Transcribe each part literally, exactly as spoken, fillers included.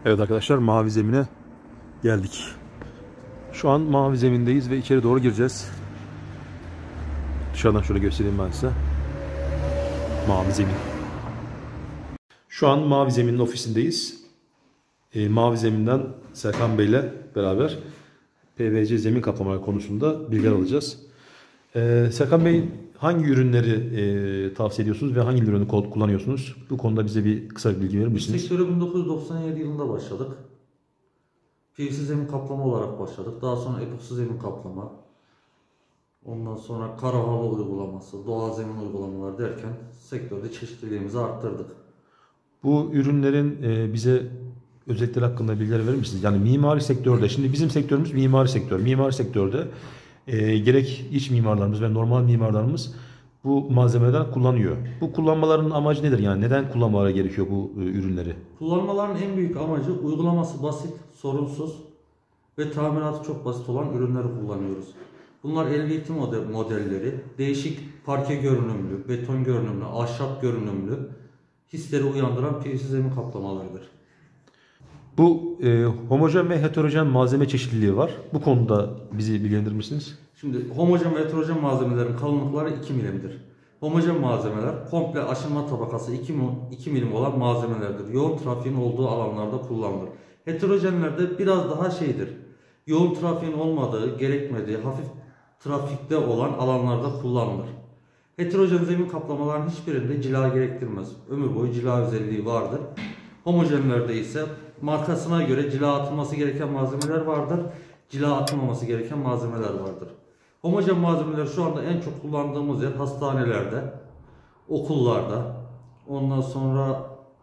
Evet arkadaşlar, mavi zemine geldik. Şu an mavi zemindeyiz ve içeri doğru gireceğiz. Dışarıdan şöyle göstereyim ben size. Mavi zemin. Şu an mavi zeminin ofisindeyiz. E, mavi zeminden Serkan Bey ile beraber P V C zemin kaplamaları konusunda bilgiler alacağız. E, Serkan Bey, hangi ürünleri e, tavsiye ediyorsunuz ve hangi ürünü kullanıyorsunuz? Bu konuda bize bir kısa bir bilgi verir misiniz? Sektöre bin dokuz yüz doksan yedi yılında başladık. P V C zemin kaplama olarak başladık. Daha sonra epoksi zemin kaplama. Ondan sonra kara hava uygulaması, doğal zemin uygulamaları derken sektörde çeşitliliğimizi arttırdık. Bu ürünlerin e, bize özellikleri hakkında bilgiler verir misiniz? Yani mimari sektörde, şimdi bizim sektörümüz mimari sektör. Mimari sektörde e, gerek iç mimarlarımız ve normal mimarlarımız bu malzemelerden kullanıyor. Bu kullanmaların amacı nedir? Yani neden kullanmaları gerekiyor bu e, ürünleri? Kullanmaların en büyük amacı uygulaması basit, sorunsuz ve tamiratı çok basit olan ürünleri kullanıyoruz. Bunlar L V T model, modelleri, değişik parke görünümlü, beton görünümlü, ahşap görünümlü hisleri uyandıran P V C zemin kaplamalarıdır. Bu e, homojen ve heterojen malzeme çeşitliliği var. Bu konuda bizi bilgilendirir misiniz? Şimdi homojen ve heterojen malzemelerin kalınlıkları iki milimdir. Homojen malzemeler komple aşınma tabakası iki milim olan malzemelerdir. Yoğun trafiğin olduğu alanlarda kullanılır. Heterojenlerde biraz daha şeydir. Yoğun trafiğin olmadığı, gerekmediği, hafif trafikte olan alanlarda kullanılır. Heterojen zemin kaplamaların hiçbirinde cila gerektirmez. Ömür boyu cila özelliği vardır. Homojenlerde ise markasına göre cila atılması gereken malzemeler vardır. Cila atılmaması gereken malzemeler vardır. Homojen malzemeler şu anda en çok kullandığımız yer hastanelerde, okullarda, ondan sonra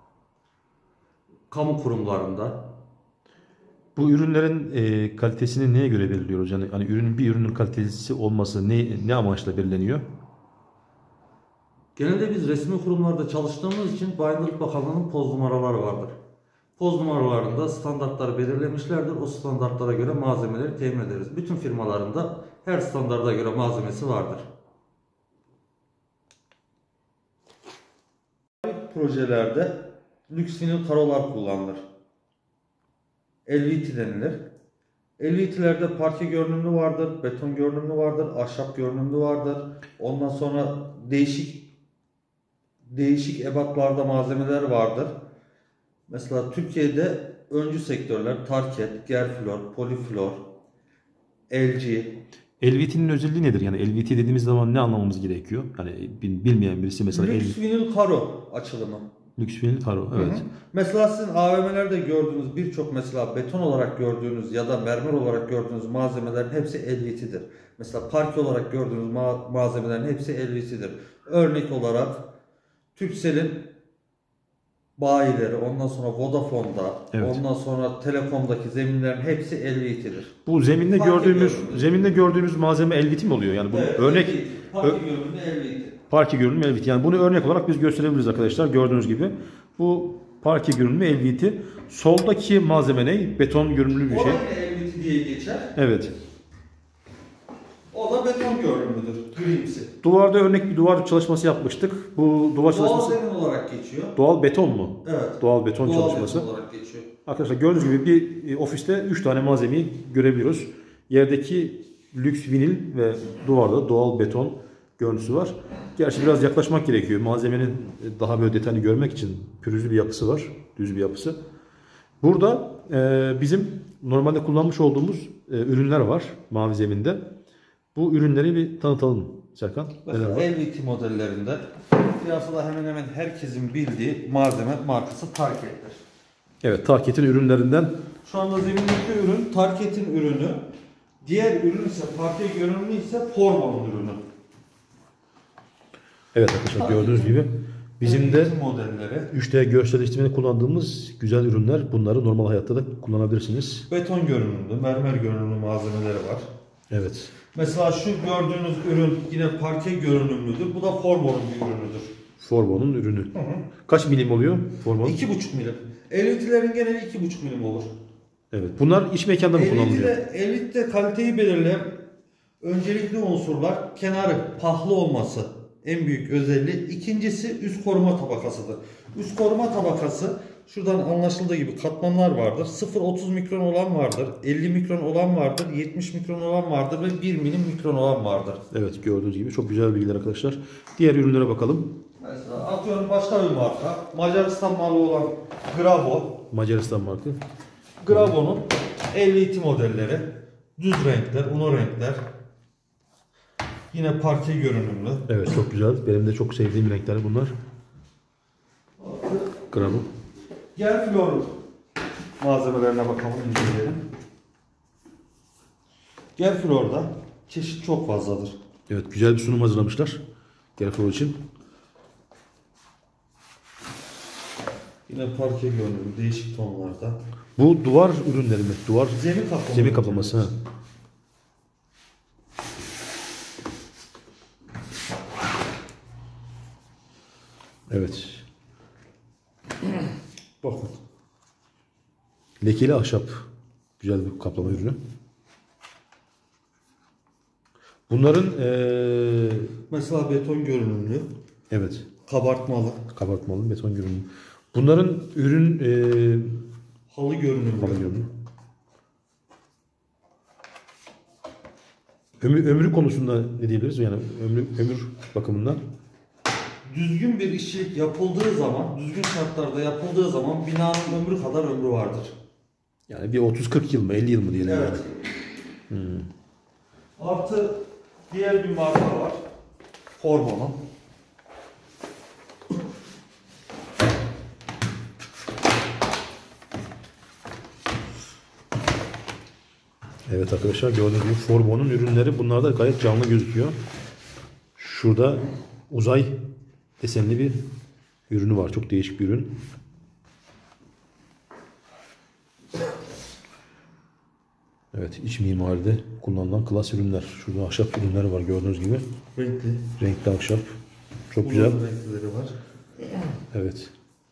kamu kurumlarında. Bu ürünlerin e, kalitesini neye göre belirliyoruz? Yani hani ürünün bir ürünün kalitesi olması ne ne amaçla belirleniyor? Genelde biz resmi kurumlarda çalıştığımız için Bayındırlık Bakanlığı'nın poz numaraları vardır. Poz numaralarında standartları belirlemişlerdir. O standartlara göre malzemeleri temin ederiz. Bütün firmalarında her standarda göre malzemesi vardır. Projelerde lüks vinil karolar kullanılır. L V T denilir. L V T'lerde parke görünümlü vardır, beton görünümlü vardır, ahşap görünümlü vardır. Ondan sonra değişik değişik ebatlarda malzemeler vardır. Mesela Türkiye'de öncü sektörler Tarket, Gerflor, Poliflor, L G. L V T'nin özelliği nedir? Yani L V T dediğimiz zaman ne anlamamız gerekiyor? Yani bilmeyen birisi mesela Lüks vinil karo açılımı. Lüks vinil karo, evet. Hı hı. Mesela sizin A V M'lerde gördüğünüz birçok mesela beton olarak gördüğünüz ya da mermer olarak gördüğünüz malzemelerin hepsi L V T'dir. Mesela parke olarak gördüğünüz ma malzemelerin hepsi L V T'dir. Örnek olarak Turkcell'in bayileri, ondan sonra Vodafone'da, evet, ondan sonra Telekom'daki zeminlerin hepsi L V T'dir. Bu zeminde parke gördüğümüz görünümlü. zeminde gördüğümüz malzeme L V T mi oluyor? Yani bu evet, örnek parke görünümlü L V T. Parke görünümlü L V T. Yani bunu örnek olarak biz gösterebiliriz arkadaşlar. Gördüğünüz gibi bu parke görünümlü L V T. Soldaki malzeme ne? Beton görünümlü bir şey. O da L V T diye geçer. Evet. O da beton görünümlüdür. Grimsi. Duvarda örnek bir duvar çalışması yapmıştık. Bu duvar doğal çalışması... Doğal zemin olarak geçiyor. Doğal beton mu? Evet. Doğal beton doğal çalışması. Doğal olarak geçiyor. Arkadaşlar gördüğünüz gibi bir ofiste üç tane malzemeyi görebiliyoruz. Yerdeki lüks vinil ve duvarda doğal beton görüntüsü var. Gerçi biraz yaklaşmak gerekiyor. Malzemenin daha böyle detayını görmek için pürüzlü bir yapısı var. Düz bir yapısı. Burada e, bizim normalde kullanmış olduğumuz e, ürünler var mavi zeminde. Bu ürünleri bir tanıtalım Serkan. Mesela L V T modellerinde piyasada hemen hemen herkesin bildiği malzeme markası Tarket'tir. Evet, Tarket'in ürünlerinden. Şu anda zemindeki ürün Tarket'in ürünü. Diğer ürün ise parke görünümlü ise Formo'nun ürünü. Evet arkadaşlar, gördüğünüz gibi bizim de modelleri. üç D görsel işlemini kullandığımız güzel ürünler. Bunları normal hayatta da kullanabilirsiniz. Beton görünümlü, mermer görünümlü malzemeleri var. Evet. Mesela şu gördüğünüz ürün yine parke görünümlüdür. Bu da Formo'nun bir ürünüdür. Formo'nun ürünü. Hı hı. Kaç milim oluyor Formo'nun? iki buçuk milim. L V T'lerin geneli iki buçuk milim olur. Evet. Bunlar iç mekanda mı kullanılıyor? L V T'de kaliteyi belirleyen öncelikli unsurlar kenarı pahlı olması. En büyük özelliği. İkincisi üst koruma tabakasıdır. Üst koruma tabakası Şuradan anlaşıldığı gibi katmanlar vardır. sıfır otuz mikron olan vardır. elli mikron olan vardır. yetmiş mikron olan vardır ve bir milim mikron olan vardır. Evet, gördüğünüz gibi çok güzel bilgiler arkadaşlar. Diğer ürünlere bakalım. Mesela atıyorum başka bir marka. Macaristan malı olan Grabo. Macaristan marka. Grabo'nun elli iki modelleri. Düz renkler, uno renkler. Yine parke görünümlü. Evet, çok güzel. Benim de çok sevdiğim renkler bunlar. Grabo. Gel flor malzemelerine bakalım, inceleyelim. Gel florda çeşit çok fazladır. Evet, güzel bir sunum hazırlamışlar. Gerflo için. Yine parke görünümlü değişik tonlarda. Bu duvar ürünleri mi? Duvar Zemin kaplaması. zemin kaplaması. Ha. Evet. Bakın. Lekeli ahşap. Güzel bir kaplama ürünü. Bunların ee, Mesela beton görünümlü, evet, kabartmalı, kabartmalı beton görünümlü. Bunların ürün ee, halı görünümlü. halı görünümlü. Ömür, ömrü konusunda ne diyebiliriz? Yani ömrü, ömür bakımından. Düzgün bir işçilik yapıldığı zaman, düzgün şartlarda yapıldığı zaman binanın ömrü kadar ömrü vardır. Yani bir otuz kırk yıl mı, elli yıl mı diyelim. Evet. Yani. Hmm. Artı diğer bir marka var. Formo'nun. Evet arkadaşlar, gördüğünüz gibi Formo'nun ürünleri, bunlar da gayet canlı gözüküyor. Şurada uzay desenli bir ürünü var. Çok değişik bir ürün. Evet, iç mimaride kullanılan klas ürünler. Şurada ahşap ürünleri var gördüğünüz gibi. Renkli. Renkli ahşap. Çok güzel. Bunların renkleri var. Evet.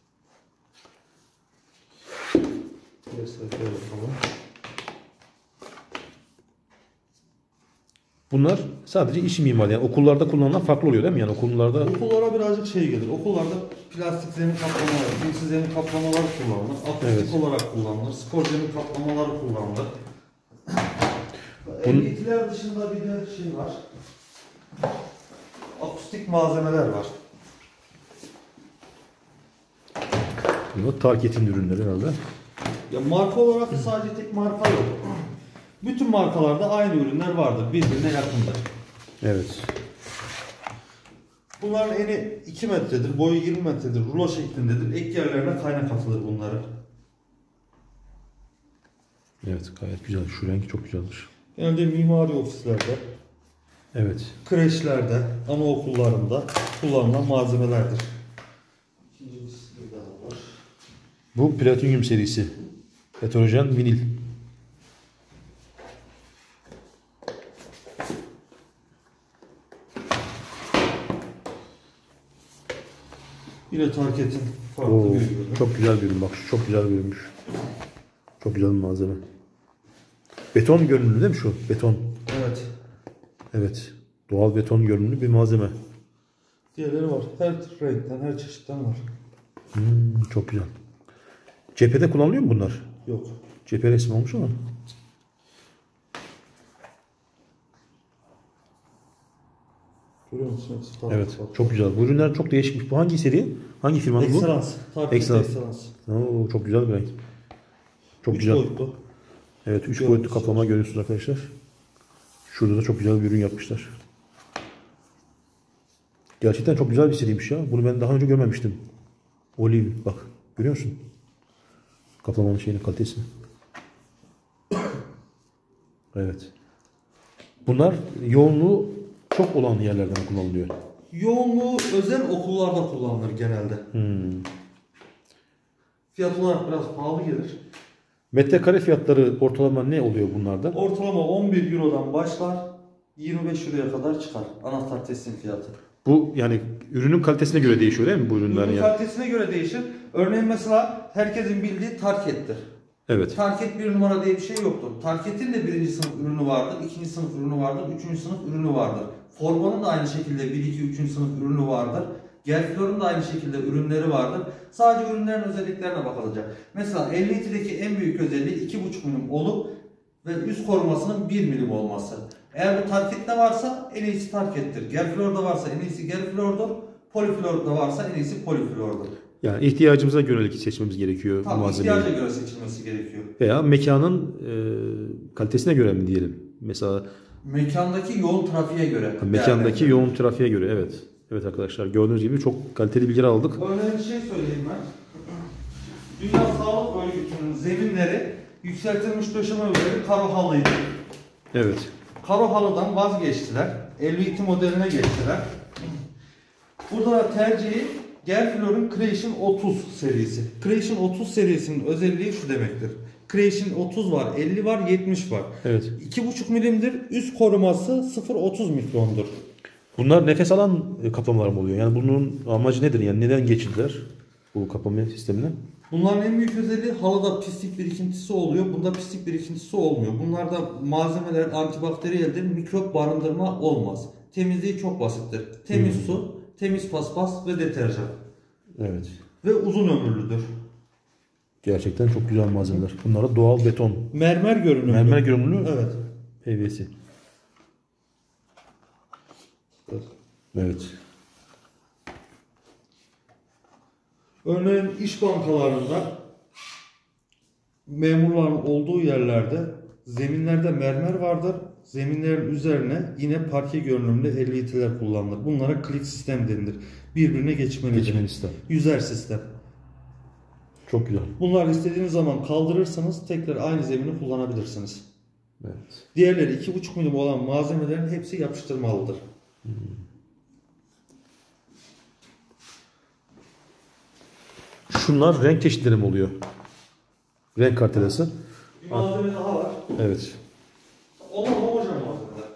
Bir sayfaya bakalım. Bunlar sadece iç mimari. Yani okullarda kullanılan farklı oluyor değil mi? Yani okullarda Okullara birazcık şey gelir. Okullarda plastik zemin kaplamaları, cinsi zemin kaplamaları kullanılır. Akustik Evet. olarak kullanılır. Spor zemin kaplamaları kullanılır. Bunun- Eğitiler dışında bir de şey var. Akustik malzemeler var. bunlar Target'in ürünleri herhalde. Ya marka olarak sadece tek marka yok. Bütün markalarda aynı ürünler vardır. Birbirine yakındır. Evet. Bunların eni iki metredir, boyu yirmi metredir, rulo şeklindedir. Ek yerlerine kaynak atılır bunların. Evet, gayet güzel. Şu renk çok güzeldir. Genelde mimari ofislerde, Evet. kreşlerde, anaokullarında kullanılan malzemelerdir. İkinci bir daha var. Bu Platinum serisi. Heterojen vinil. Yine Target'in farklı Oo, bir ürünü. çok güzel bir ürün. Bak şu çok güzel bir ürünmüş. Çok güzel bir malzeme. Beton görünümlü değil mi şu? Beton. Evet. Evet. Doğal beton görünümlü bir malzeme. Diğerleri var. Her renkten, her çeşitten var. Hmm, çok güzel. Cephede kullanılıyor mu bunlar? Yok. Cephe resmi olmuş ama. Görüyor musunuz? Farklı Evet. farklı. Çok güzel. Bu ürünler çok değişik. Bu hangi seri? Hangi firmanın bu? Excellence. Target Excellence. Excellence. Oo, çok güzel bir renk. Çok Üç güzel. boyutlu. Evet, üç Görüntüsü boyutlu kaplama görüyorsunuz arkadaşlar. Şurada da çok güzel bir ürün yapmışlar. Gerçekten çok güzel bir seriymiş ya. Bunu ben daha önce görmemiştim. Olive bak. Görüyor musun? Kaplamanın şeyini, kalitesini. Evet. Bunlar yoğunluğu çok olan yerlerden kullanılıyor. Yoğunluğu özel okullarda kullanılır genelde. Hmm. Fiyat olarak biraz pahalı gelir. Metrekare fiyatları ortalama ne oluyor bunlarda? Ortalama on bir Euro'dan başlar, yirmi beş Euro'ya kadar çıkar anahtar teslim fiyatı. Bu yani ürünün kalitesine göre değişiyor değil mi bu ürünler? Ürün Yani? kalitesine göre değişir. Örneğin mesela herkesin bildiği Target'tir. Evet. Target bir numara diye bir şey yoktur. Target'in de birinci sınıf ürünü vardır, ikinci sınıf ürünü vardır, üçüncü sınıf ürünü vardır. Formanın da aynı şekilde bir, iki, üçüncü sınıf ürünü vardır. Gerflor'un da aynı şekilde ürünleri vardır. Sadece ürünlerin özelliklerine bakılacak. Mesela elli litreki en büyük özelliği iki buçuk milim olup ve üst korumasının bir milim olması. Eğer bu Tarket'te varsa en iyisi Tarket'tir. Gerflor'da varsa en iyisi Gerflor'dur. Poliflor'da varsa en iyisi Poliflor'dur. Yani ihtiyacımıza göre seçmemiz gerekiyor bu Tabii malzemeyi. ihtiyaca göre seçilmesi gerekiyor. Veya mekanın e, kalitesine göre mi diyelim? Mesela Mekandaki yoğun trafiğe göre. mekandaki yoğun trafiğe göre, evet. Evet arkadaşlar, gördüğünüz gibi çok kaliteli bilgiler aldık. Öyle bir şey söyleyeyim ben. Dünya Sağlık Örgütü'nün zeminleri yükseltilmiş döşeme üzeri karo halıydı. Evet. Karo halıdan vazgeçtiler. L V T modeline geçtiler. Burada da tercihi Gerflor'un Creation otuz serisi. Creation otuz serisinin özelliği şu demektir. Creation otuz var, elli var, yetmiş var. Evet. iki buçuk milimdir. Üst koruması sıfır virgül otuz mikrondur. Bunlar nefes alan kaplamalar mı oluyor? Yani bunun amacı nedir? Yani neden geçildiler bu kaplama sistemine? Bunların en büyük özelliği halıda pislik birikintisi oluyor. Bunda pislik birikintisi olmuyor. Bunlarda malzemeler antibakteriyeldir. Mikrop barındırma olmaz. Temizliği çok basittir. Temiz Hmm. su, temiz paspas ve deterjan. Evet. Ve uzun ömürlüdür. Gerçekten çok güzel malzemeler. Bunlar da doğal beton. Mermer görünümlü. Mermer görünümlü. Evet. P V C. Evet. Örneğin iş bankalarında memurların olduğu yerlerde zeminlerde mermer vardır. Zeminlerin üzerine yine parke görünümlü L V T'ler kullanılır. Bunlara klik sistem denilir. Birbirine geçmelidir. Geçmeli sistem. Yüzer sistem. Çok güzel. Bunları istediğiniz zaman kaldırırsanız tekrar aynı zemini kullanabilirsiniz. Evet. Diğerleri iki buçuk milim olan malzemelerin hepsi yapıştırmalıdır. Hmm. Şunlar renk çeşitleri mi oluyor? Renk kartelası. Bir malzeme daha var. Evet. O da homojen malzemeler.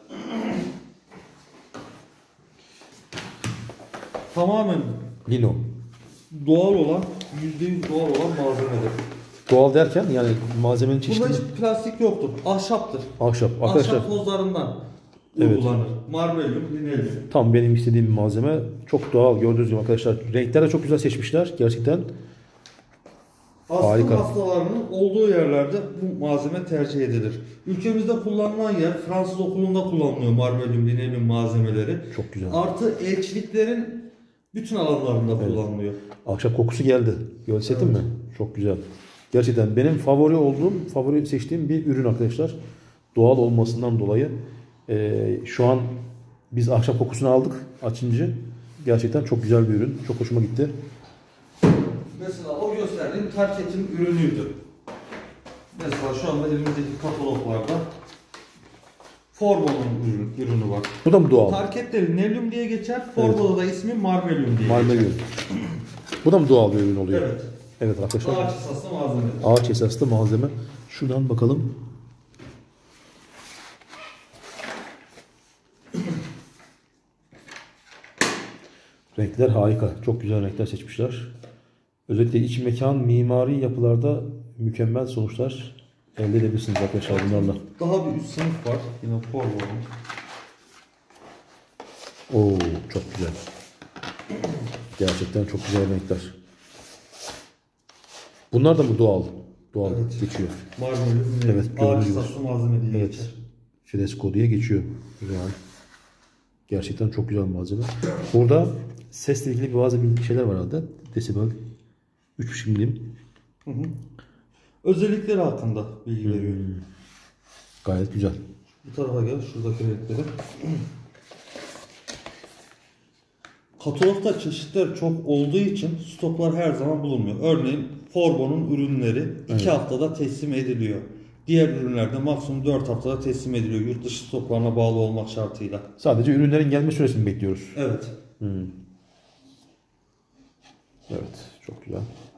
Tamamen Lino. doğal olan, yüzde yüz doğal olan malzemedir. Doğal derken yani malzemenin çeşitli. Burada hiç plastik yoktur. Ahşaptır. Ahşap. Arkadaşlar Ahşap tozlarından Evet. uygulanır. Marbelyum, linelyum. tam benim istediğim bir malzeme. Çok doğal, gördüğünüz gibi arkadaşlar. Renkler de çok güzel seçmişler. Gerçekten Astım Harika. hastalarının olduğu yerlerde bu malzeme tercih edilir. Ülkemizde kullanılan yer Fransız okulunda kullanılıyor marbelyum, linelyum malzemeleri. çok güzel. Artı elçiliklerin bütün alanlarında Evet. kullanılıyor. Ahşap kokusu geldi. Görseydim mi? Çok güzel. Gerçekten benim favori olduğum, favori seçtiğim bir ürün arkadaşlar. Doğal olmasından dolayı. Ee, şu an biz ahşap kokusunu aldık açınca. Gerçekten çok güzel bir ürün. Çok hoşuma gitti. Mesela o gösterdiğim Tarket'in ürünüydü. Mesela şu anda elimizdeki kataloglarda Forbo'nun ürün, ürünü var. Bu da mı doğal? Tarket'te linelyum diye geçer, Forbo'da da ismi marbelyum diye Marmara geçer. ürün. Bu da mı doğal bir ürün oluyor? Evet. Evet arkadaşlar. Ağaç esaslı malzeme. Ağaç esaslı malzeme. Şuradan bakalım. Renkler harika. Çok güzel renkler seçmişler. Özellikle iç mekan, mimari yapılarda mükemmel sonuçlar elde edebilirsiniz arkadaşlar bunlarla. Daha bir üst sınıf var. Yine Forbo'nun. Oo, çok güzel. Gerçekten çok güzel renkler. Bunlar da mı doğal? Doğal Evet. geçiyor. Marbelyum, Evet, ağaç gördüğünüz gibi. esaslı malzeme diye Evet. geçer. Fresco diye geçiyor. Yani gerçekten çok güzel malzeme. Burada sesle ilgili bazı bir şeyler var herhalde. Desibel üç buçuk milim. Hı hı. Özellikleri hakkında bilgi veriyor. Hmm. Gayet güzel. Bu tarafa gel, şuradaki renkleri. Katalogda çeşitler çok olduğu için stoklar her zaman bulunmuyor. Örneğin Forbo'nun ürünleri iki Evet. haftada teslim ediliyor. Diğer ürünlerde maksimum dört haftada teslim ediliyor. Yurt dışı stoklarına bağlı olmak şartıyla. Sadece ürünlerin gelme süresini bekliyoruz. Evet. Hmm. Evet, çok güzel.